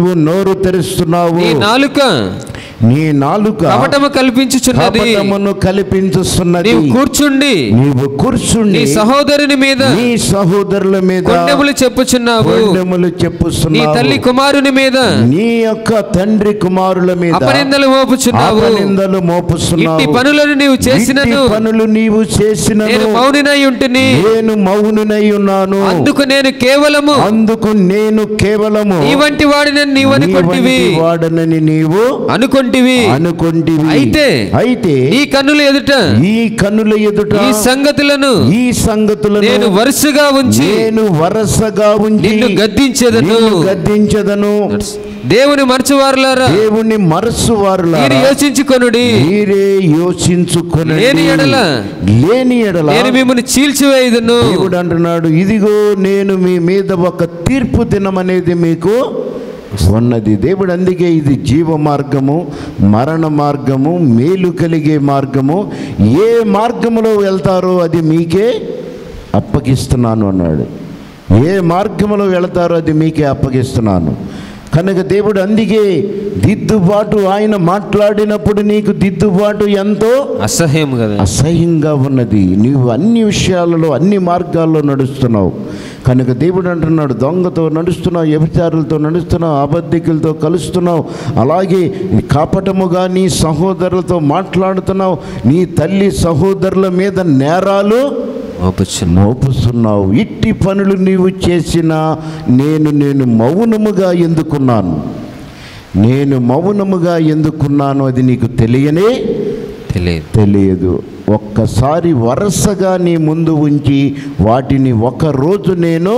నీవు నోరు తెరుస్తున్నావు. నీ నాలుక కపటము కల్పించుచున్నది, కపటమును కల్పించుచున్నది. నీవు కూర్చుండి నీ సహోదరుని మీద, నీ సహోదరుల మీద కొండెములు చెప్పుచున్నావు. నీ తల్లి కుమారుని మీద, నీ యొక్క తండ్రి కుమారుల మీద అపనిందలు మోపుచున్నావు. ఇట్టి పనులను నీవు చేసినను, నేను మౌనినై ఉంటిని. నేను మౌనునై ఉన్నాను. అందుకు నేను కేవలము ఈ వంటి వాడినని నీవు అనుకొంటివి. అయితే ఈ కన్నుల ఎదుట ఈ సంగతులను నేను వరుసగా ఉంచి నిన్ను గద్దించెదను. దేవుని మరచువారులారా, మీరు యోచించుకొనుడి. లేని ఎడల నేను మిమ్మల్ని చీల్చివేయుదును. దేవుడు అంటున్నాడు, ఇదిగో నేను మీ మీద ఒక తీర్పు దినం అనేది మీకు ఉన్నది. దేవుడు అందుకే ఇది జీవ మార్గము, మరణ మార్గము, మేలు కలిగే మార్గము. ఏ మార్గములో వెళ్తారో అది మీకే అప్పగిస్తున్నాను అన్నాడు. ఏ మార్గములో వెళ్తారో అది మీకే అప్పగిస్తున్నాను. కనుక దేవుడు అందుకే దిద్దుబాటు, ఆయన మాట్లాడినప్పుడు నీకు దిద్దుబాటు ఎంతో అసహ్యంగా ఉన్నది. నీవు అన్ని విషయాలలో, అన్ని మార్గాల్లో నడుస్తున్నావు. కనుక దేవుడు అంటున్నాడు, దొంగతో నడుస్తున్నావు, వ్యభిచారులతో నడుస్తున్నావు, అబద్ధికులతో కలుస్తున్నావు, అలాగే కపటముగా నీ సహోదరులతో మాట్లాడుతున్నావు, నీ తల్లి సహోదరుల మీద నేరాలు మోపుస్తున్నావు. ఇట్టి పనులు నీవు చేసినా నేను మౌనముగా ఎందుకున్నాను, అది నీకు తెలియదు. ఒక్కసారి వరుసగా నీ ముందు ఉంచి వాటిని ఒక రోజు నేను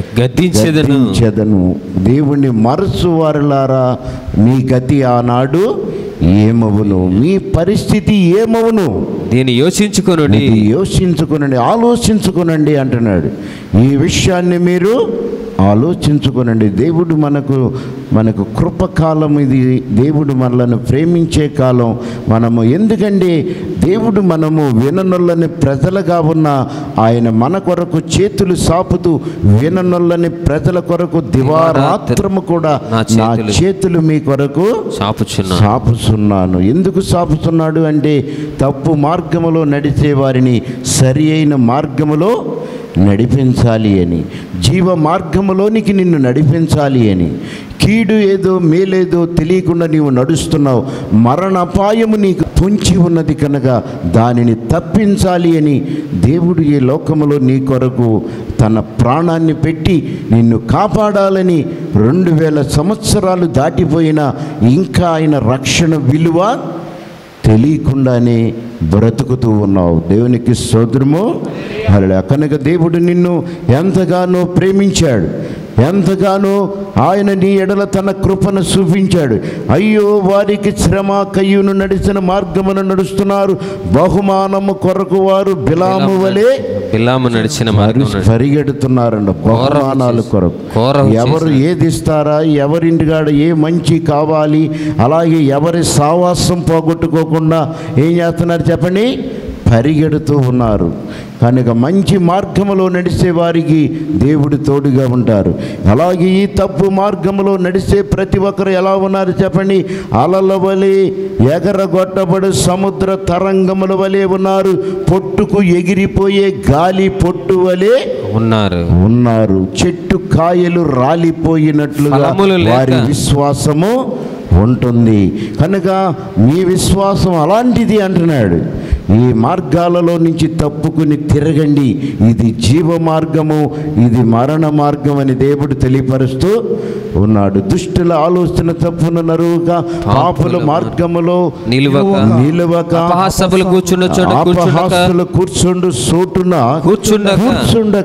గద్దించెదను. దేవుణ్ణి మరసు వారులారా, మీ గతి ఆనాడు ఏమవును, మీ పరిస్థితి ఏమవును, దీన్ని యోచించుకొనండి, ఆలోచించుకొనండి అంటున్నాడు. ఈ విషయాన్ని మీరు ఆలోచించుకొనండి. దేవుడు మనకు కృపకాలం ఇది. దేవుడు మనలను ప్రేమించే కాలం. మనము ఎందుకంటే దేవుడు మనము విననొల్లని ప్రజలుగా ఉన్న ఆయన మన కొరకు చేతులు సాపుతూ విననొల్లని ప్రజల కొరకు దివారాత్రము కూడా నా చేతులు మీ కొరకు సాపుచున్నాను. ఎందుకు సాపుచున్నాడు అంటే తప్పు మార్గములో నడిచే వారిని సరి అయిన మార్గములో నడిపించాలి అని, జీవ మార్గములోనికి నిన్ను నడిపించాలి అని. కీడు ఏదో మేలేదో తెలియకుండా నీవు నడుస్తున్నావు. మరణాపాయము నీకు పొంచి ఉన్నది కనుక దానిని తప్పించాలి అని దేవుడు ఈ లోకములో నీ కొరకు తన ప్రాణాన్ని పెట్టి నిన్ను కాపాడాలని 2000 సంవత్సరాలు దాటిపోయినా ఇంకా ఆయన రక్షణ విలువ తెలియకుండానే బ్రతుకుతూ ఉన్నావు. దేవునికి స్తోత్రము. హల్లెలూయా. కనుక దేవుడు నిన్ను ఎంతగానో ప్రేమించాడు, ఎంతగానో ఆయన నీ ఎడల తన కృపను చూపించాడు. అయ్యో వారికి శ్రమ కయ్యును నడిచిన మార్గమును నడుస్తున్నారు, బహుమానము కొరకు వారు బిలాము వలె నడిచిన పరిగెడుతున్నారంట బహుమానాల కొరకు. ఎవరు ఏది ఇస్తారా, ఎవరింటికాడ ఏ మంచి కావాలి, అలాగే ఎవరి సావాసం పోగొట్టుకోకుండా ఏం చేస్తున్నారు చెప్పండి, పరిగెడుతూ ఉన్నారు. కనుక మంచి మార్గములో నడిచే వారికి దేవుడు తోడుగా ఉంటారు. అలాగే ఈ తప్పు మార్గములో నడిచే ప్రతి ఒక్కరు ఎలా ఉన్నారు చెప్పండి, అలల వలె ఎగరగొట్టబడు సముద్ర తరంగముల వలె ఉన్నారు, పొట్టుకు ఎగిరిపోయే గాలి పొట్టు వలె ఉన్నారు. చెట్టు కాయలు రాలిపోయినట్లుగా వారి విశ్వాసము ఉంటుంది. కనుక మీ విశ్వాసం అలాంటిది అంటున్నాడు. ఈ మార్గాలలో నుంచి తప్పుకుని తిరగండి. ఇది జీవ మార్గము, ఇది మరణ మార్గం అని దేవుడు తెలియపరుస్తూ ఉన్నాడు. దుష్టుల ఆలోచన తప్పున నరువుగా, పాపుల మార్గములో నిలువక, అపహాసకులు కూర్చుండు చోటున కూర్చుండక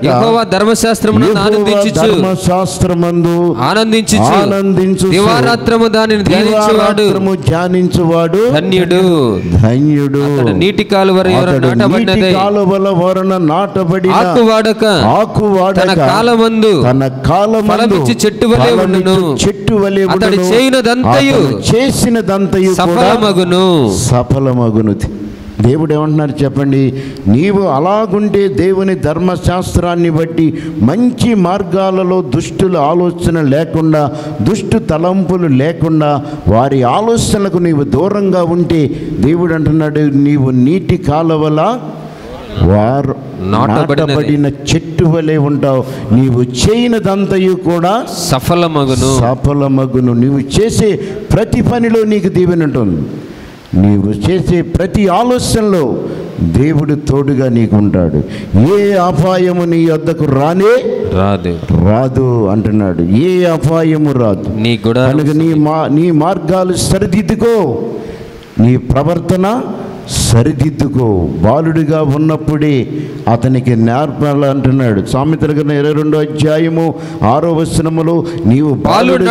ధర్మశాస్త్రమందు ఆనందించు దివారాత్రము దానిని ధ్యానించువాడు ధన్యుడు. నీటి కాలువల వరన నాటబడిన ఆకువాడక తన కాలమందు చెట్టు వలె చేసినదంతయు సఫలమగును. దేవుడు ఏమంటున్నారు చెప్పండి? నీవు అలాగుంటే దేవుని ధర్మశాస్త్రాన్ని బట్టి మంచి మార్గాలలో దుష్టుల ఆలోచన లేకుండా, దుష్టు తలంపులు లేకుండా, వారి ఆలోచనలకు నీవు దూరంగా ఉంటే దేవుడు అంటున్నాడు, నీవు నీటి కాలవల వారు నాటబడిన చెట్టు వలె ఉంటావు. నీవు చేయనిదంతయు కూడా సఫలమగును. నీవు చేసే ప్రతి పనిలో నీకు దీవెన ఉంటుంది. నీవు చేసే ప్రతి ఆలోచనలో దేవుడు తోడుగా నీకు ఉంటాడు. ఏ అపాయము నీ వద్దకు రాదు అంటున్నాడు. ఏ అపాయము రాదు. కనుక నీ మార్గాలు సరిదిద్దుకో, నీ ప్రవర్తన సరిదిద్దుకో. బాలుడిగా ఉన్నప్పుడే అతనికి నేర్పాలి అంటున్నాడు. సామెతల గ్రంథం 22వ అధ్యాయము 6వ వచనములో, నీవు బాలుడిగా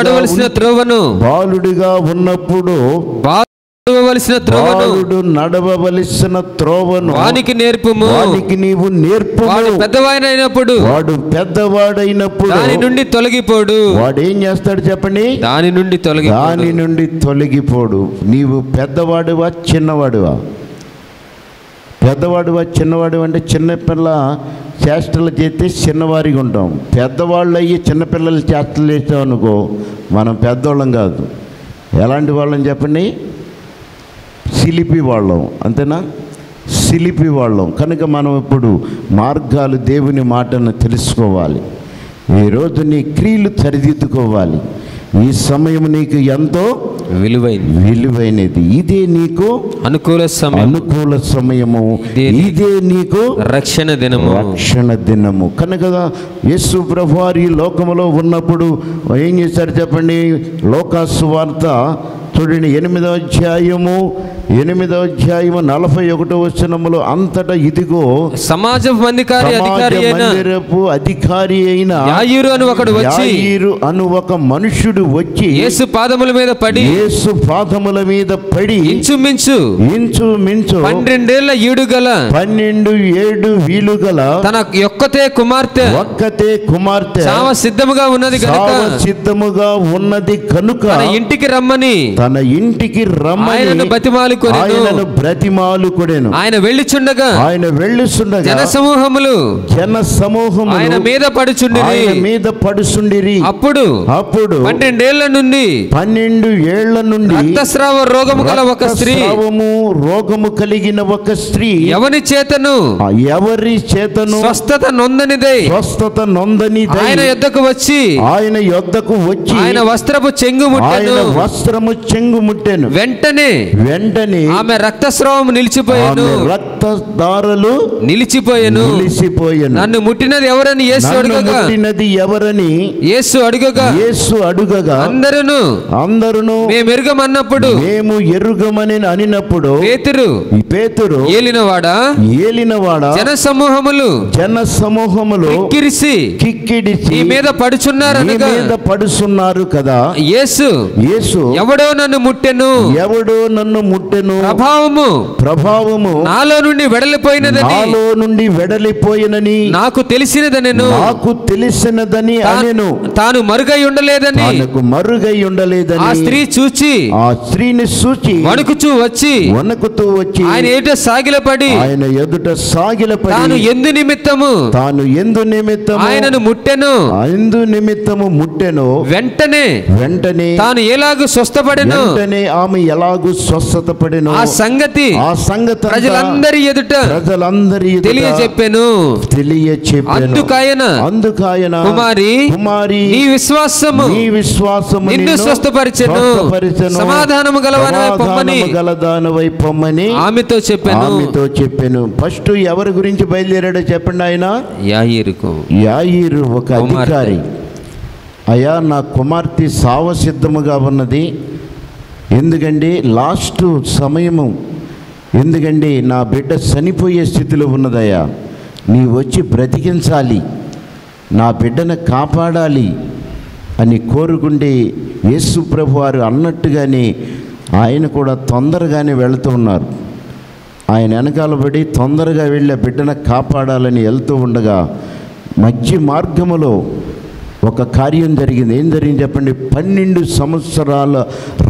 ఉన్నప్పుడు నడవవలసిన త్రోవను వానికి నేర్పుము. వానికి నీవు నేర్పు. వాడు పెద్దవాడైనప్పుడు దాని నుండి తొలగిపోడు. వాడు ఏం చేస్తాడు చెప్పండి? దాని నుండి తొలగిపోడు. నీవు పెద్దవాడువా చిన్నవాడువా? పెద్దవాడువా చిన్నవాడు అంటే చిన్నపిల్ల చేష్టలు చేస్తే చిన్నవారిగా ఉంటాం. పెద్దవాళ్ళు అయ్యి చిన్నపిల్లలు చేష్టలు చేస్తాం అనుకో, మనం పెద్దవాళ్ళం కాదు. ఎలాంటి వాళ్ళని చెప్పండి? సిలిపి వాళ్ళం, అంతేనా? సిలిపి వాళ్ళం. కనుక మనం ఇప్పుడు మార్గాలు, దేవుని మాటను తెలుసుకోవాలి. ఈరోజు నీ క్రియలు సరిదిద్దుకోవాలి. ఈ సమయం నీకు ఎంతో విలువైనది. ఇదే నీకు అనుకూల సమయము. ఇదే నీకు రక్షణ దినము. కనుక యేసు ప్రభువారు ఈ లోకములో ఉన్నప్పుడు ఏం చేశారు చెప్పండి? లోకాసు వార్త చూడండి, 8వ అధ్యాయము 41వ వచనములో, అంతటా ఇదిగో సమాజపు మందిరపు అధికారి అయిన యాయీరు అను ఒక మనుష్యుడు వచ్చి యేసు పాదముల మీద పడి ఇంచుమించు 12 ఏళ్ళు గల తన ఒక్కతే కుమార్తె చావ సిద్ధముగా ఉన్నది కనుక తన ఇంటికి రమ్మని ఆయనను బ్రతిమాలుకొనెను. ఆయన వెళ్ళిచుండగా జనసమూహములు ఆయన మీద పడుచుండిరి. అప్పుడు 12 ఏళ్ల నుండి రక్తస్రావ రోగము గల ఒక స్త్రీ, రోగము కలిగిన ఒక స్త్రీ, ఎవరి చేతను స్వస్థత నొందనిదై ఆయన యొద్దకు వచ్చి ఆయన వస్త్రము చెంగు ముట్టెను. వెంటనే ఆమె రక్తస్రావం నిలిచిపోయాను. నన్ను ముట్టినది ఎవరని యేసు అడుగగా అందరూ మేము ఎరుగమని అనినప్పుడు పేతురు ఏలినవాడా జనసమూహములు కిక్కిరిసి నీ మీద పడుచున్నారు కదా. యేసు ఎవడో నన్ను ముట్టెను, ప్రభావము నాలో నుండి వెడలిపోయినని నాకు తెలిసినదని తాను మరుగై ఉండలేదని ఆ స్త్రీని చూచి వణుకుతూ వచ్చి ఆయన ఎదుట సాగిలపడి తాను ఎందు నిమిత్తము ఆయనను ముట్టెను. వెంటనే తాను ఎలాగూ స్వస్థపడెను. ఆమె ఎలాగూ స్వస్థతపడెను. ఆ సంగతి ప్రజలందరి ఎదుట తెలియచెప్పెను. అందుకాయన కుమారి నీ విశ్వాసము నిన్ను స్వస్థపరిచెను, సమాధానము గలదానవై పొమ్మని ఆమెతో చెప్పెను. ఫస్ట్ ఎవరి గురించి బయలుదేరాడో చెప్పండి? ఆయన యాయీరు ఒక అధికారి. అయ్యా, నా కుమార్తె సావసిద్ధముగా ఉన్నది. ఎందుకంటే లాస్ట్ సమయము, ఎందుకంటే నా బిడ్డ చనిపోయే స్థితిలో ఉన్నదయ్యా, నీ వచ్చి బ్రతికించాలి, నా బిడ్డను కాపాడాలి అని కోరుకుంటే యేసు ప్రభు వారు అన్నట్టుగానే ఆయన కూడా తొందరగానే వెళుతూ ఉన్నారు. ఆయన వెనకాల పడి తొందరగా వెళ్ళి బిడ్డను కాపాడాలని వెళ్తూ ఉండగా మధ్య మార్గములో ఒక కార్యం జరిగింది. ఏం జరిగింది చెప్పండి? 12 సంవత్సరాల రక్త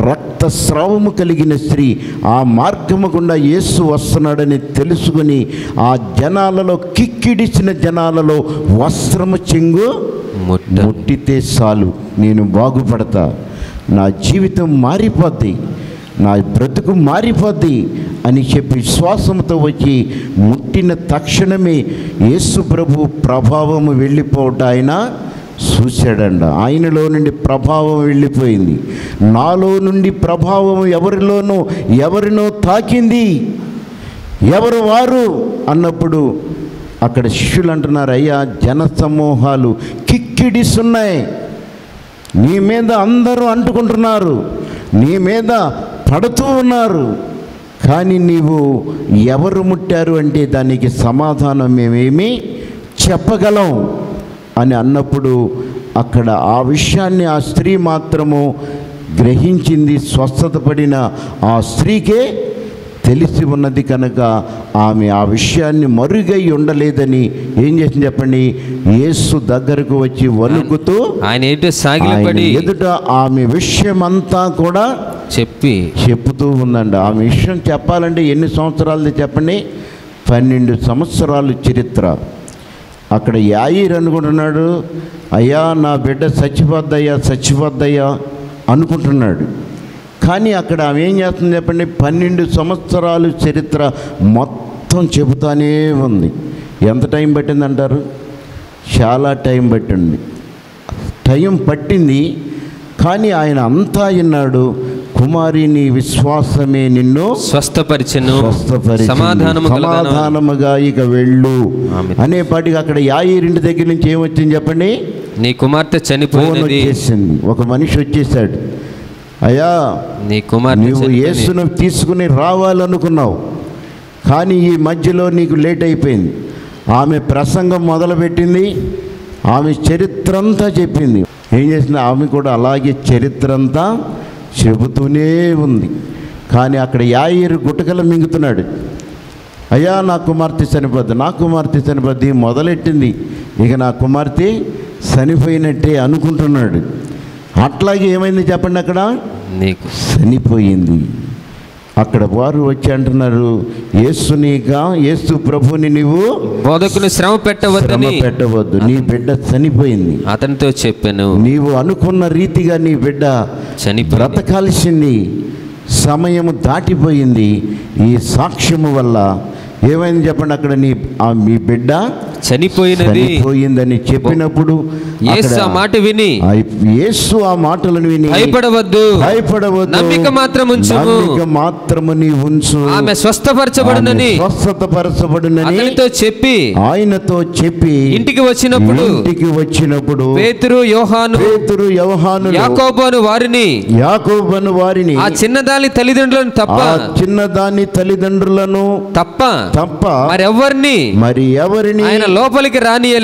రక్తస్రావము కలిగిన స్త్రీ ఆ మార్గము గుండా యేసు వస్తున్నాడని తెలుసుకుని ఆ జనాలలో, కిక్కిడిసిన జనాలలో వస్త్రము చెంగు ముట్టితే చాలు, నేను బాగుపడతా, నా జీవితం మారిపోద్ది, నా బ్రతుకు మారిపోద్ది అని చెప్పి విశ్వాసంతో వచ్చి ముట్టిన తక్షణమే యేసు ప్రభు ప్రభావము వెళ్ళిపోవటం ఆయన చూశాడంట. ఆయనలో నుండి ప్రభావం వెళ్ళిపోయింది. నాలో నుండి ప్రభావం ఎవరినో తాకింది. ఎవరు వారు అన్నప్పుడు అక్కడ శిష్యులు అంటున్నారు, అయ్యా జన సమూహాలు కిక్కిడిస్తున్నాయి, నీ మీద అందరూ అంటుకుంటున్నారు, నీ మీద పడుతూ ఉన్నారు, కానీ నీవు ఎవరు ముట్టారు అంటే దానికి సమాధానం మేమేమి చెప్పగలం అని అన్నప్పుడు అక్కడ ఆ విషయాన్ని ఆ స్త్రీ మాత్రము గ్రహించింది. స్వస్థత పడిన ఆ స్త్రీకే తెలిసి ఉన్నది కనుక ఆమె ఆ విషయాన్ని మరుగై ఉండలేదని ఏం చేసింది చెప్పండి, యేసు దగ్గరకు వచ్చి వణుకుతూ ఆయన ఎదుట ఆమె విషయమంతా కూడా చెప్పుతూ ఉందండి. ఆమె విషయం చెప్పాలంటే ఎన్ని సంవత్సరాలది చెప్పండి, 12 సంవత్సరాలు చరిత్ర. అక్కడ యాయిర్ అనుకుంటున్నాడు, అయ్యా నా బిడ్డ చచ్చిపోద్దయ్యా అనుకుంటున్నాడు. కానీ అక్కడ ఆమె ఏం చేస్తుంది చెప్పండి, 12 సంవత్సరాలు చరిత్ర మొత్తం చెబుతానే ఉంది. ఎంత టైం పట్టింది అంటారు? చాలా టైం పట్టింది. కానీ ఆయన అంతా విన్నాడు. కుమారి, నీ విశ్వాసమే నిన్ను స్వస్థపరిచెను, సమాధానముగా ఇక వెళ్ళు అనేపాటికి అక్కడ యాయిరింటి దగ్గర నుంచి ఏమొచ్చింది చెప్పండి, నీ కుమార్తె చనిపోయింది. ఒక మనిషి వచ్చేసాడు, అయ్యా నీ కుమార్తె, నువ్వు యేసును తీసుకుని రావాలనుకున్నావు, కానీ ఈ మధ్యలో నీకు లేట్ అయిపోయింది. ఆమె ప్రసంగం మొదలుపెట్టింది, ఆమె చరిత్ర అంతా చెప్పింది. ఏం చేసింది, ఆమె కూడా అలాగే చరిత్ర అంతా చెబుతూనే ఉంది. కానీ అక్కడ యాయిరు గుటకలు మింగుతున్నాడు. అయ్యా నా కుమార్తె చనిపోద్ది మొదలెట్టింది. ఇక నా కుమార్తె చనిపోయినట్టే అనుకుంటున్నాడు. అట్లాగే ఏమైంది చెప్పండి, అక్కడ నీకు చనిపోయింది. అక్కడ వారు వచ్చి అంటున్నారు, యేసు ప్రభుని నీవు బోధకుని శ్రమ పెట్టవద్దు, నీ బిడ్డ చనిపోయింది, అతనితో చెప్పాను. నీవు అనుకున్న రీతిగా నీ బిడ్డ బ్రతకాల్సింది, సమయము దాటిపోయింది. ఈ సాక్ష్యము వల్ల ఏమైంది చెప్పండి, అక్కడ మీ బిడ్డ చనిపోయిందని చెప్పినప్పుడు యేసు ఆ మాటలను విని భయపడవద్దు, నమ్మిక మాత్రము నీ ఉంచు, ఆమె స్వస్థపరచబడునని ఆయనతో చెప్పి ఇంటికి వచ్చినప్పుడు పేతురు యోహాను యాకోబు వారిని ఆ చిన్నదాని తల్లిదండ్రులను తప్ప మరి ఎవరిని ఆయన లోపలికి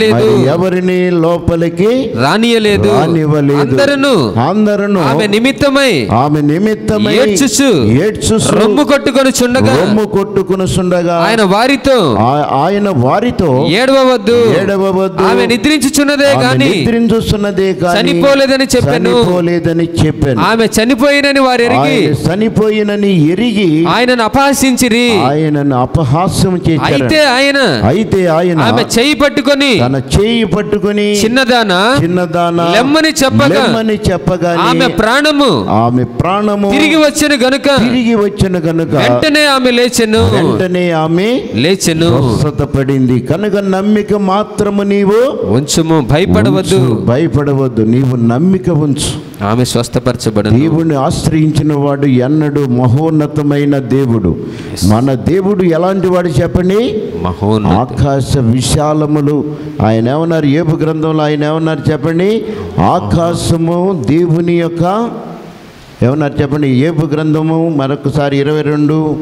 రానియలేదు. అందరూ ఆమె నిమిత్తమై ఏడ్చుచు రొమ్ము కొట్టుకొని చుండగా ఆయన వారితో ఏడవవద్దు, ఆమె నిద్రించుచున్నదే గాని చనిపోలేదని చెప్పాను. ఆమె చనిపోయినని వారు ఎరిగి ఆయనను అపహాసించిరి. అయితే ఆయన ఆమె చెయ్యి పట్టుకొని చిన్నదానా లెమ్మని చెప్పగా ఆమె ప్రాణము తిరిగి వచ్చెను గనుక వెంటనే ఆమె లేచెను. స్వస్థతపడింది కనుక నమ్మిక మాత్రము నీవు ఉంచుము, భయపడవద్దు, నీవు నమ్మిక ఉంచు. ఆమె స్వస్థపరచబడింది. దేవుని ఆశ్రయించిన వాడు ఎన్నడూ మహోన్నతమైన దేవుడు. మన దేవుడు ఎలాంటి వాడు చెప్పండి, ఆకాశ విశాలములు. ఆయన ఏమన్నారు యోబు గ్రంథంలో, ఆయన ఏమన్నారు చెప్పండి, ఆకాశము దేవుని యొక్క ఏమన్నారు చెప్పండి, యోబు గ్రంథము మరొకసారి 22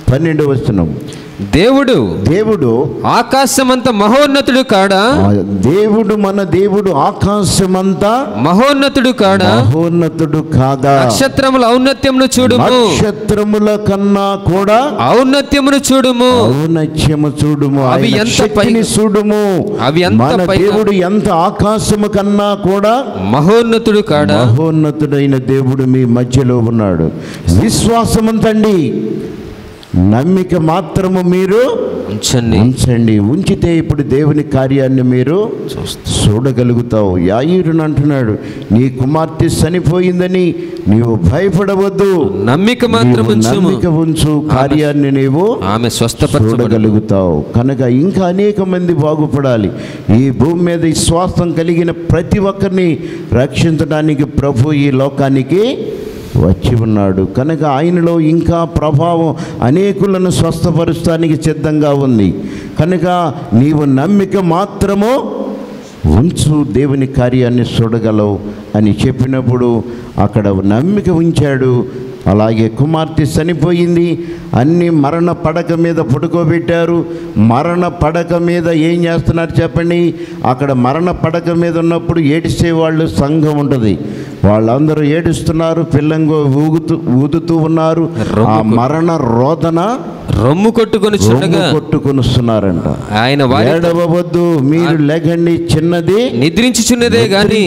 12వ వచనం. దేవుడు ఆకాశమంత మహోన్నతుడు కాడా? దేవుడు మన దేవుడు ఆకాశమంతా మహోన్నతుడు కాడా? మహోన్నతుడు కాదా? నక్షత్రముల ఔన్నత్యమును చూడుము. నక్షత్రముల కన్నా కూడా ఔన్నత్యమును చూడుము. ఔన్నత్యము చూడుము. అవి ఆయన ఎంత శక్తిని చూడుము. అవి ఎంత మన దేవుడు ఎంత ఆకాశము కన్నా కూడా మహోన్నతుడు కాడా? మహోన్నతుడైన దేవుడు మీ మధ్యలో ఉన్నాడు. విశ్వాసముంచండి, నమ్మిక మాత్రము మీరు ఉంచండి. ఉంచితే ఇప్పుడు దేవుని కార్యాన్ని మీరు చూడగలుగుతావు. యాయీరుని అంటున్నాడు, నీ కుమార్తె చనిపోయిందని నీవు భయపడవద్దు, నమ్మిక ఉంచు, కార్యాన్ని నీవు ఆమె చూడగలుగుతావు. కనుక ఇంకా అనేక మంది బాగుపడాలి. ఈ భూమి మీద విశ్వాసం కలిగిన ప్రతి ఒక్కరిని రక్షించడానికి ప్రభు ఈ లోకానికి వచ్చి ఉన్నాడు. కనుక ఆయనలో ఇంకా ప్రభావం అనేకులను స్వస్థపరచడానికి సిద్ధంగా ఉంది. కనుక నీవు నమ్మిక మాత్రము ఉంచు, దేవుని కార్యాన్ని చూడగలవు అని చెప్పినప్పుడు అక్కడ నమ్మిక ఉంచాడు. అలాగే కుమార్తె చనిపోయింది, అన్ని మరణ పడక మీద పడుకోబెట్టారు. మరణ పడక మీద ఏం చేస్తున్నారు చెప్పండి? అక్కడ మరణ పడక మీద ఉన్నప్పుడు ఏడిసే వాళ్ళు సంఘం ఉంటుంది. వాళ్ళందరూ ఏడుస్తున్నారు, పిల్లంగా ఊదుతూ ఉన్నారు. ఆ మరణ రోదన రొమ్ము కొట్టుకొనిస్తున్నారంట. ఆయన ఏడవవద్దు, మీరు లెగండి, చిన్నది నిద్రించుచున్నదే కానీ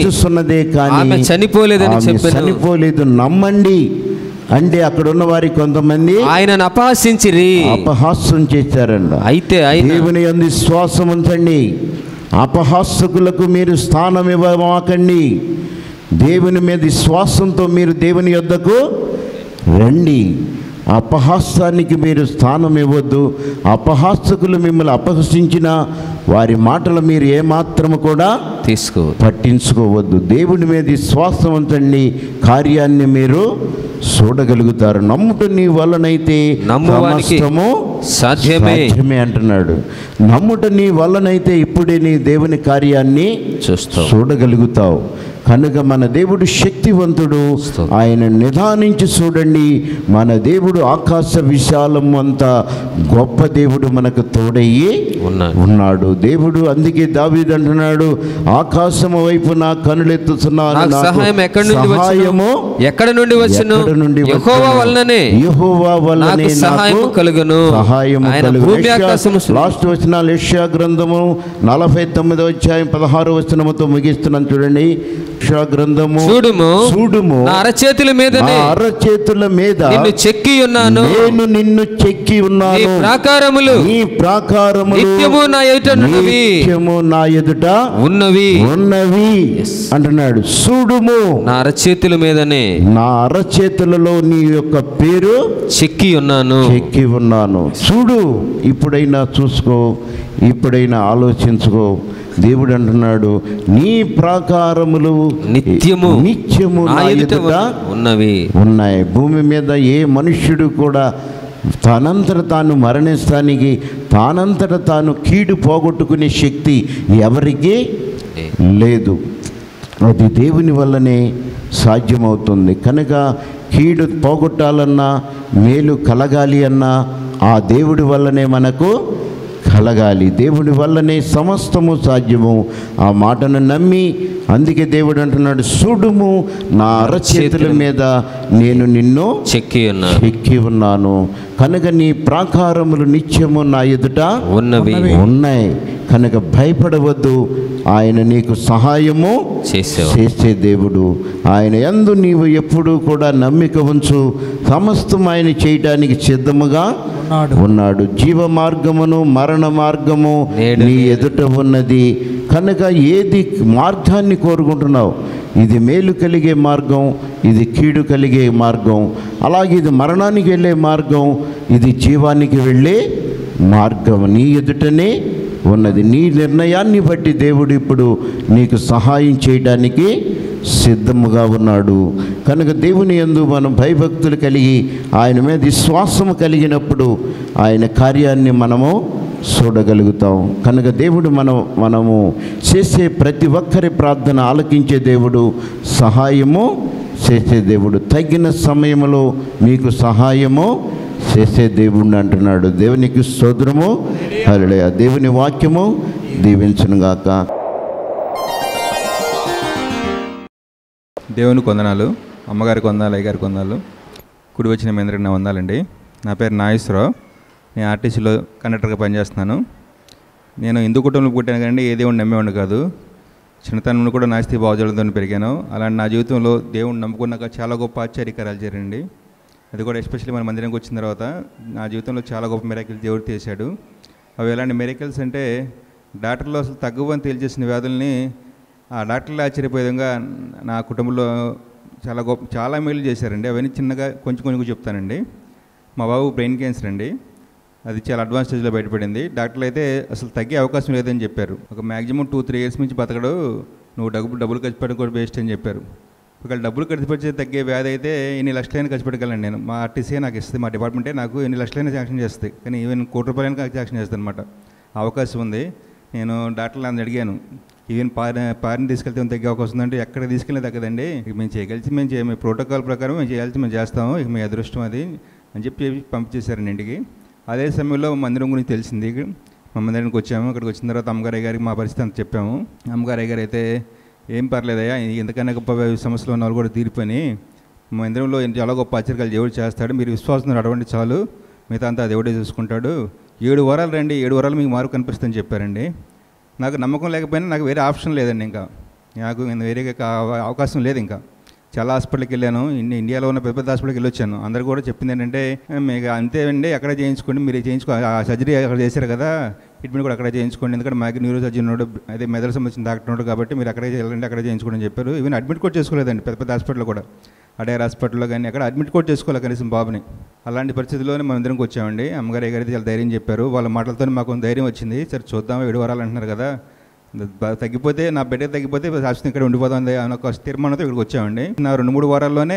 చనిపోలేదు, నమ్మండి అంటే అక్కడ ఉన్న వారి కొంతమంది ఆయనను అపహాస్యం చేశారంట. అయితే దేవుని యందు విశ్వాసం ఉంచండి, అపహాసకులకు మీరు స్థానం ఇవ్వమాకండి. దేవుని మీద విశ్వాసంతో మీరు దేవుని యొద్దకు రండి. అపహాసానికి మీరు స్థానం ఇవ్వద్దు. అపహాసకులు మిమ్మల్ని అపహసించిన వారి మాటలు మీరు ఏమాత్రము కూడా పట్టించుకోవద్దు. దేవుని మీద విశ్వాసం ఉంచండి, కార్యాన్ని మీరు చూడగలుగుతారు. నమ్ముట నీ వల్లనైతే సమస్తము సాధ్యమే అంటున్నాడు. నమ్ముట నీ వల్లనైతే ఇప్పుడే నీ దేవుని కార్యాన్ని చూడగలుగుతావు. కనుక మన దేవుడు శక్తివంతుడు, ఆయన నిదానించి చూడండి. మన దేవుడు ఆకాశ విశాలం అంత గొప్ప దేవుడు మనకు తోడయ్యి ఉన్నాడు. దేవుడు అందుకే దావీదు అంటున్నాడు, ఆకాశము వైపు నా కనులెత్తుతున్నాను, సహాయము ఎక్కడ నుండి వచ్చును? యెహోవా వలననే సహాయము కలుగును. లాస్ట్ వచనాలు యెషయా గ్రంథము 49వ అధ్యాయం 16వ వచనముతో ముగిస్తున్నాను చూడండి. చూడుము, నా అరచేతుల మీద నిన్ను చెక్కి ఉన్నాను, నేను నిన్ను చెక్కి ఉన్నాను, నీ ప్రాకారములు నిత్యము నా ఎదుట ఉన్నవి అంటున్నాడు. చూడుము, నా అరచేతుల మీదనే, నా అరచేతులలో నీ యొక్క పేరు చెక్కి ఉన్నాను. చూడు, ఇప్పుడైనా చూసుకో, ఇప్పుడైనా ఆలోచించుకో. దేవుడు అంటున్నాడు, నీ ప్రాకారములు నిత్యము నా ఎదుట ఉన్నాయి. భూమి మీద ఏ మనుష్యుడు కూడా తనంతట తాను మరణిస్తానికి, తానంతట తాను కీడు పోగొట్టుకునే శక్తి ఎవరికీ లేదు. అది దేవుని వల్లనే సాధ్యమవుతుంది. కనుక కీడు పోగొట్టాలన్నా, మేలు కలగాలి అన్నా ఆ దేవుడి వల్లనే మనకు కలగాలి. దేవుడి వల్లనే సమస్తము సాధ్యము. ఆ మాటను నమ్మి, అందుకే దేవుడు అంటున్నాడు, చూడుము, నా అరచేతుల మీద నేను నిన్ను చెక్కి ఉన్నాను. కనుక నీ ప్రాకారములు నిత్యము నా ఎదుట ఉన్నాయి. కనుక భయపడవద్దు, ఆయన నీకు సహాయము చేసే దేవుడు. ఆయన యందు నీవు ఎప్పుడూ కూడా నమ్మిక ఉంచు, సమస్తం ఆయన చేయటానికి సిద్ధముగా ఉన్నాడు. జీవ మార్గమును మరణ మార్గము నీ ఎదుట ఉన్నది. కనుక ఏది మార్గాన్ని కోరుకుంటున్నావు? ఇది మేలు కలిగే మార్గం, ఇది కీడు కలిగే మార్గం, అలాగే ఇది మరణానికి వెళ్ళే మార్గం, ఇది జీవానికి వెళ్ళే మార్గం నీ ఎదుటనే ఉన్నది. నీ నిర్ణయాన్ని బట్టి దేవుడు ఇప్పుడు నీకు సహాయం చేయడానికి సిద్ధముగా ఉన్నాడు. కనుక దేవుని యందు మనం భయభక్తులు కలిగి ఆయన మీద విశ్వాసము కలిగినప్పుడు ఆయన కార్యాన్ని మనము చూడగలుగుతాం. కనుక దేవుడు మనము చేసే ప్రతి ఒక్కరి ప్రార్థన ఆలకించే దేవుడు, సహాయము చేసే దేవుడు. తగిన సమయంలో మీకు సహాయము చేసే దేవుణ్ణి అంటున్నాడు. దేవునికి స్తోత్రము. హల్లెలూయా. దేవుని వాక్యము దీవించునుగాక. దేవునికి వందనాలు, అమ్మగారికి వందనాలు, అయ్యగారికి వందనాలు, కుడి వచ్చిన మీ అందరికీ నా వందనాలండి. నా పేరు నాగేశ్వరరావు. నేను ఆర్టీసీలో కండక్టర్గా పనిచేస్తున్నాను. నేను హిందూ కుటుంబంలో పుట్టాను కానీ ఏ దేవుడిని నమ్మేవాడిని కాదు. చిన్నతనంలో కూడా నాస్తి భావజాలతో పెరిగాను. అలాంటి నా జీవితంలో దేవుడిని నమ్ముకున్నాక చాలా గొప్ప ఆశ్చర్యకరాలు జరిగింది. అది కూడా ఎస్పెషల్లీ మన మందిరానికి వచ్చిన తర్వాత నా జీవితంలో చాలా గొప్ప మిరాకిల్స్ దేవుడు చేశాడు. అవి ఎలాంటి మిరాకిల్స్ అంటే, డాక్టర్లు అసలు తగ్గువని తేల్చేసిన వ్యాధుల్ని ఆ డాక్టర్లు ఆశ్చర్యపోయే విధంగా నా కుటుంబంలో చాలా మేలు చేశారండి. అవన్నీ చిన్నగా కొంచెం చెప్తానండి. మా బాబు బ్రెయిన్ క్యాన్సర్ అండి. అది చాలా అడ్వాన్స్ స్టేజ్లో బయటపడింది. డాక్టర్లు అయితే అసలు తగ్గే అవకాశం లేదని చెప్పారు. ఒక మ్యాక్సిమం 2-3 ఇయర్స్ నుంచి బతకడు, నువ్వు డబ్బులు ఖర్చు పెట్టడం కూడా వేస్ట్ అని చెప్పారు. ఒకవేళ డబ్బులు ఖర్చు పెడితే తగ్గే వ్యాధి అయితే ఎన్ని లక్షలైనా ఖర్చు పెట్టగలను నేను. మా ఆర్టీసీ నాకు ఇస్తుంది, మా డిపార్ట్మెంటే నాకు ఎన్ని లక్షలైనా శాంక్షన్ చేస్తుంది. కానీ ఈవెన్ ₹1 కోటి శాంక్షన్ చేస్తుంది అనమాట. అవకాశం ఉంది. నేను డాక్టర్లు అందరూ అడిగాను, ఈవెన్ పారిని తీసుకెళ్తే తగ్గే అవకాశం ఉందంటే ఎక్కడ తీసుకెళ్ళి తగ్గదండి, మేము చేయగలిసి మేము ప్రోటోకాల్ ప్రకారం మేము చేస్తాము, ఇక మీ అదృష్టం అది అని చెప్పి పంపించేశారండి ఇంటికి. అదే సమయంలో మందిరం గురించి తెలిసింది. మా మందిరానికి వచ్చాము. అక్కడికి వచ్చిన తర్వాత అమ్మగారు గారికి మా పరిస్థితి అంత చెప్పాము. అమ్మగారు గారు అయితే ఏం పర్లేదయ్యా, ఎందుకన్నా గొప్ప సమస్యలు ఉన్న వాళ్ళు కూడా తీరిపోయి మా మందిరంలో చాలా గొప్ప ఆశ్చర్యాలు దేవుడు చేస్తాడు, మీరు విశ్వాసం అటువంటి చాలు, మిగతా అంతా దేవుడే చూసుకుంటాడు, 7 వారాలు రండి, 7 వారాలు మీకు మార్పు కనిపిస్తుందని చెప్పారండి. నాకు నమ్మకం లేకపోయినా నాకు వేరే ఆప్షన్ లేదండి. ఇంకా నాకు వేరే అవకాశం లేదు. ఇంకా చాలా హాస్పిటల్కి వెళ్ళాను. ఇండియాలో ఉన్న పెద్ద హాస్పిటల్కి వెళ్ళొచ్చాను. అందరు కూడా చెప్పింది ఏంటంటే, మీకు అంతే అండి, అక్కడే చేయించుకోండి, మీరు ఆ సర్జరీ అక్కడ చేశారు కదా, ట్రీట్మెంట్ కూడా అక్కడే చేయించుకోండి, ఎందుకంటే మాకు న్యూరో సర్జన్ ఉన్నాడు, అదే మెదడు సంబంధించిన డాక్టర్ ఉన్నాడు కాబట్టి మీరు అక్కడే వెళ్ళండి, అక్కడే చేయించుకోండి అని చెప్పారు. ఈవెన్ అడ్మిట్ కూడా చేసుకోలేదండి పెద్ద హాస్పిటల్లో కూడా, అడేర్ హాస్పిటల్లో కానీ అక్కడ అడ్మిట్ కూడా చేసుకోవాలి కనీసం బాబుని. అలాంటి పరిస్థితుల్లోనే మనం ఇద్దరికి వచ్చామండి. అమ్మగారు గారైతే చాలా ధైర్యం చెప్పారు. వాళ్ళ మాటలతో మాకు ధైర్యం వచ్చింది. సరే చూద్దాం, 7 వారాలు అంటున్నారు కదా, తగ్గిపోతే నా బిడ్డ తగ్గిపోతే శాశ్వతం ఇక్కడ ఉండిపోతుంది అన్న ఒక తీర్మానంతో ఇక్కడికి వచ్చామండి. నా 2-3 వారాల్లోనే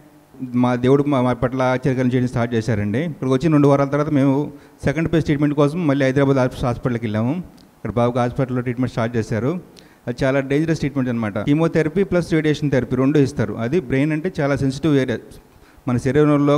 మా దేవుడు మా పట్ల ఆశ్చర్యం చేయడం స్టార్ట్ చేశారండి. ఇక్కడికి వచ్చి 2 వారాల తర్వాత మేము సెకండ్ ఫేజ్ ట్రీట్మెంట్ కోసం మళ్ళీ హైదరాబాద్ హాస్పిటల్కి వెళ్ళాము. ఇక్కడ బాబుకి హాస్పిటల్లో ట్రీట్మెంట్ స్టార్ట్ చేశారు. అది చాలా డేంజరస్ ట్రీట్మెంట్ అనమాట. కీమోథెరపీ ప్లస్ రేడియేషన్ థెరపీ 2 ఇస్తారు. అది బ్రెయిన్ అంటే చాలా సెన్సిటివ్ ఏరియా, మన శరీరంలో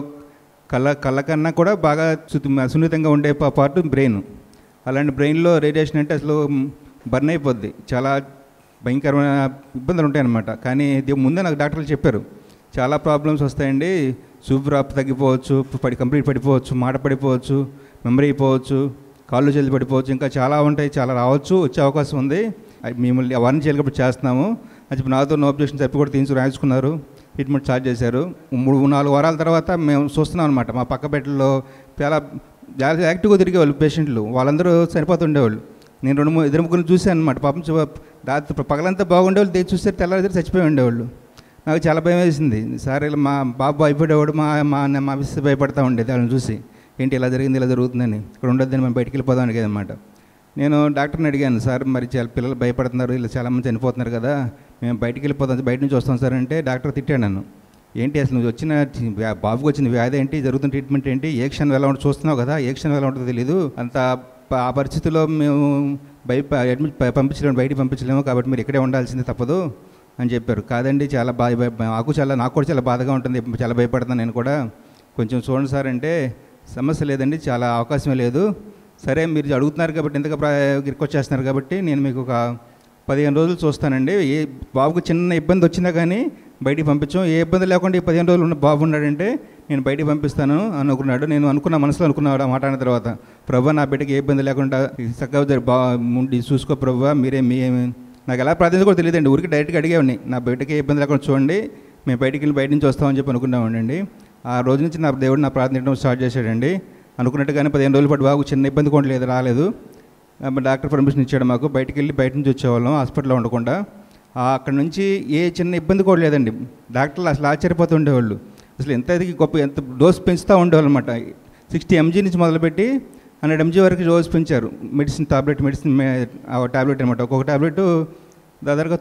కళ్ళ కన్నా కూడా బాగా సున్నితంగా ఉండే పార్ట్ బ్రెయిన్. అలాంటి బ్రెయిన్లో రేడియేషన్ అంటే అసలు బర్న్ అయిపోద్ది, చాలా భయంకరమైన ఇబ్బందులు ఉంటాయన్నమాట. కానీ ముందే నాకు డాక్టర్లు చెప్పారు, చాలా ప్రాబ్లమ్స్ వస్తాయండి, సూపర్ తగ్గిపోవచ్చు, కంప్లీట్ పడిపోవచ్చు, మాట పడిపోవచ్చు, మెమరీ అయిపోవచ్చు, కాళ్ళు చేతులు పడిపోవచ్చు, ఇంకా చాలా ఉంటాయి, చాలా రావచ్చు, వచ్చే అవకాశం ఉంది, మిమ్మల్ని అవన్నీ చేయలేకపోతే చేస్తున్నాము అని చెప్పి నాతో నో అబ్జెక్షన్ చెప్పి కూడా రాయించుకున్నారు. ట్రీట్మెంట్ స్టార్ట్ చేశారు. 3-4 వారాల తర్వాత మేము చూస్తున్నాం అనమాట. మా పక్క బెడ్లో చాలా యాక్టివ్గా తిరిగేవాళ్ళు పేషెంట్లు, వాళ్ళందరూ చనిపోతుండేవాళ్ళు. నేను 2-3 చూశాను అనమాట. పాపం రాత్రి పగలంతా బాగుండేవాళ్ళు, చూస్తే తెల్లారి చచ్చిపోయి ఉండేవాళ్ళు. నాకు చాలా భయం వేసింది. సార్ ఇలా మా బాబు భయపడేవాడు, మా మిస్సెస్ భయపడతా ఉండేది వాళ్ళని చూసి, ఏంటి ఇలా జరిగింది, ఇలా జరుగుతుందని, ఇక్కడ ఉండొద్దని మేము బయటికి వెళ్ళిపోదాం అడిగేది అనమాట. నేను డాక్టర్ని అడిగాను, సార్ మరి చాలా పిల్లలు భయపడుతున్నారు, ఇలా చాలామంది చనిపోతున్నారు కదా, మేము బయటికి వెళ్ళిపోతాం, బయట నుంచి వస్తాం సార్ అంటే డాక్టర్ తిట్టాడు నన్ను. ఏంటి అసలు నువ్వు బాబుకి వచ్చిన వ్యాధి ఏంటి, జరుగుతున్న ట్రీట్మెంట్ ఏంటి, ఏ క్షణం ఎలా ఉంటుందో చూస్తున్నావు కదా, ఏ క్షణం ఎలా ఉంటుందో తెలీదు, అంత ఆ పరిస్థితుల్లో మేము అడ్మిట్ బయటికి పంపించలేము, కాబట్టి మీరు ఇక్కడే ఉండాల్సిందే తప్పదు అని చెప్పారు. కాదండి, చాలా నాకు కూడా చాలా బాధగా ఉంటుంది, చాలా భయపడుతున్నాను నేను కూడా, కొంచెం చూడండి సార్ అంటే, సమస్య లేదండి, చాలా అవకాశమే లేదు, సరే మీరు అడుగుతున్నారు కాబట్టి ఇంతగా రిక్వెస్ట్ చేస్తున్నారు కాబట్టి నేను మీకు ఒక 15 రోజులు చూస్తానండి, ఏ బాబుకు చిన్న ఇబ్బంది వచ్చినా కానీ బయటికి పంపించాం, ఏ ఇబ్బంది లేకుండా ఈ 15 రోజులు ఉన్న బాబు ఉన్నాడంటే నేను బయటికి పంపిస్తాను అనుకున్నాడు. నేను మనసులో అనుకున్నాడు ఆ మాట అన్న తర్వాత, ప్రభా నా బిడ్డకి ఏ ఇబ్బంది లేకుండా చక్కగా చూసుకో ప్రభా, నాకు ఎలా ప్రార్థన కూడా తెలియదండి, ఊరికి డైరెక్ట్గా అడిగేవాడిని, నా బిడ్డకి ఏ ఇబ్బంది లేకుండా చూడండి, మేము బయట నుంచి వస్తామని చెప్పి అనుకున్నామండి. ఆ రోజు నుంచి నా దేవుడు నా ప్రార్థన స్టార్ట్ చేశాడండి. అనుకున్నట్టుగానే 15 రోజుల పాటు బాబు చిన్న ఇబ్బంది కూడా రాలేదు. డాక్టర్ పర్మిషన్ ఇచ్చాడు మాకు, బయట నుంచి వచ్చేవాళ్ళం హాస్పిటల్లో ఉండకుండా. అక్కడ నుంచి ఏ చిన్న ఇబ్బంది కూడా లేదండి. డాక్టర్లు అసలు ఆశ్చర్యపోతూ ఉండేవాళ్ళు, అసలు ఎంత డోస్ పెంచుతూ ఉండేవాళ్ళు అనమాట. 60 mg నుంచి మొదలుపెట్టి 100 mg వరకు డోస్ పెంచారు. మెడిసిన్ టాబ్లెట్ అనమాట. ఒక్కొక్క టాబ్లెట్ దాదాపుగా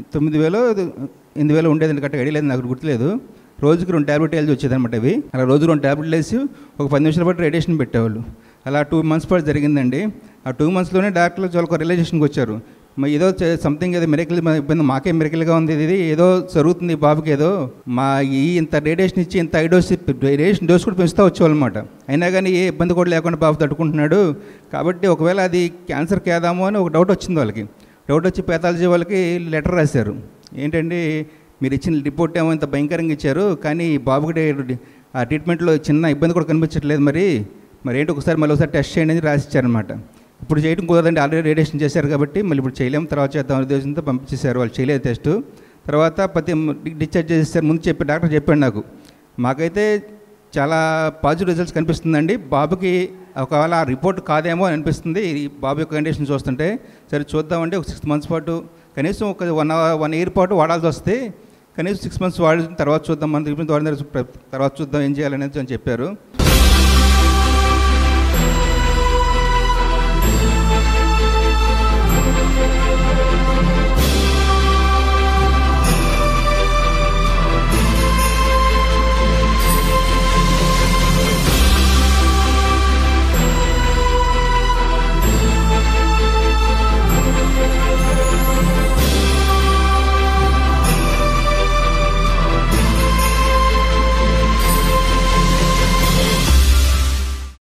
9,000-8,000 ఉండేదండి, కరెక్ట్గా ఐడియా లేదు, నాకు గుర్తులేదు. రోజుకి 2 ట్యాబ్లెట్ వేయాల్సి వచ్చేదనమాట. అవి అలా రోజు 2 ట్యాబ్లెట్లు వేసి ఒక 10 నిమిషాల పాటు రేడియేషన్ పెట్టేవాళ్ళు. అలా 2 months పాటు జరిగిందండి. ఆ 2 monthsలోనే డాక్టర్లు చాలా రియలైజేషన్కి వచ్చారు, ఏదో సంథింగ్ ఏదో మిరకిల్ ఇబ్బంది, మాకే మిరకిల్గా ఉంది, ఇది ఏదో జరుగుతుంది బాబుకి, ఏదో మా ఇంత రేడియేషన్ ఇచ్చి ఇంత రేడియేషన్ డోస్ కూడా పెంచుతూ వచ్చేవాళ్ళమాట. అయినా కానీ ఏ ఇబ్బంది కూడా లేకుండా బాబు తట్టుకుంటున్నాడు. కాబట్టి ఒకవేళ అది క్యాన్సర్ కేదామో అని ఒక డౌట్ వచ్చింది వాళ్ళకి. డౌట్ వచ్చి పేథాలజీ వాళ్ళకి లెటర్ రాశారు. ఏంటంటే మీరు ఇచ్చిన రిపోర్ట్ ఏమో ఇంత భయంకరంగా ఇచ్చారు, కానీ బాబుకి ఆ ట్రీట్మెంట్లో చిన్న ఇబ్బంది కూడా కనిపించట్లేదు, మరి ఏంటి మళ్ళీ ఒకసారి టెస్ట్ చేయండి అని రాసిచ్చారనమాట. ఇప్పుడు చేయడం కుదరదండి, ఆల్రెడీ రేడియేషన్ చేశారు కాబట్టి మళ్ళీ ఇప్పుడు చేయలేము, తర్వాత చేద్దాం ఉద్దేశంతో పంపించేశారు. వాళ్ళు చేయలేదు టెస్ట్. తర్వాత డిశ్చార్జ్ చేసేసారు. ముందు డాక్టర్ చెప్పాడు నాకు, మాకైతే చాలా పాజిటివ్ రిజల్ట్స్ కనిపిస్తుందండి, బాబుకి ఒకవేళ ఆ రిపోర్ట్ కాదేమో అని అనిపిస్తుంది బాబు యొక్క కండిషన్ చూస్తుంటే. సరే చూద్దామంటే ఒక 6 months పాటు కనీసం ఒక 1 year పాటు వాడాల్సి వస్తే కనీసం 6 months వాడిన తర్వాత చూద్దాం, మన తర్వాత చూద్దాం ఏం చేయాలనేది అని చెప్పారు.